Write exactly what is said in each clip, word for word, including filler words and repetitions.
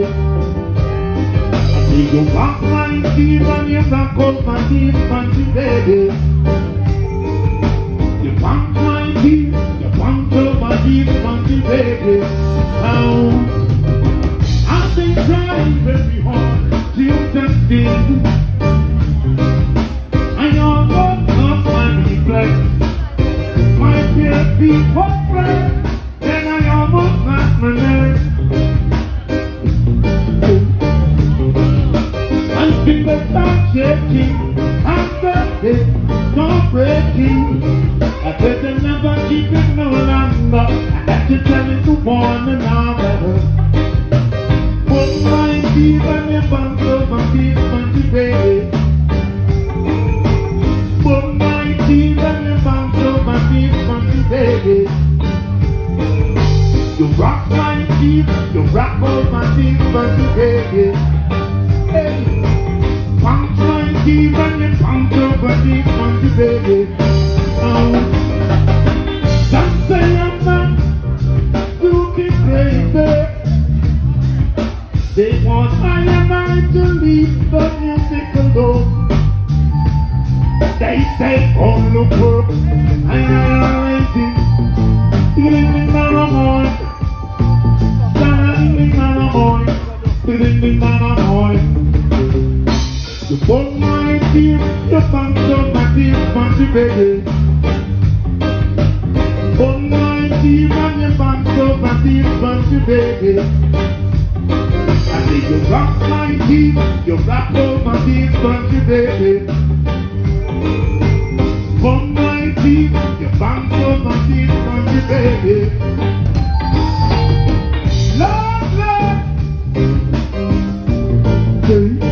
I say you rock my teeth and you rock out my teeth, Sponji baby. You rock my teeth, you rock out my teeth, Sponji baby. Now, I've been trying very hard to succeed. I almost lost my reflex. My fear people friend, then I almost lost my nerve. I think the start shaking, after this, not breaking. I better never keep it no longer. I got to tell it to one another. Put my teeth on your bounce over my teeth, Sponji baby. Put my teeth on your bounce over my teeth, Sponji baby. You rock my teeth, you rock over my teeth, Sponji baby. Hey, bounce my teeth and you bounce over my teeth, Sponji baby. Oh, some say I'm not looking crazy. They want I and I to leave the music alone. They say all the work I am waiting. Ding na boy, ding na boy, ding na boy. You pull my teeth, you bounce on my teeth, Sponji baby. Pull my teeth and you bounce on my teeth, Sponji baby. I say you rock my teeth, you rock on my teeth, Sponji baby. Pull my teeth, you bounce on my teeth, Sponji baby. Love, love, hey.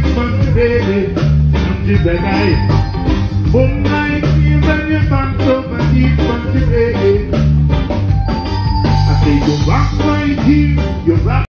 Reggae. One night, even if I'm so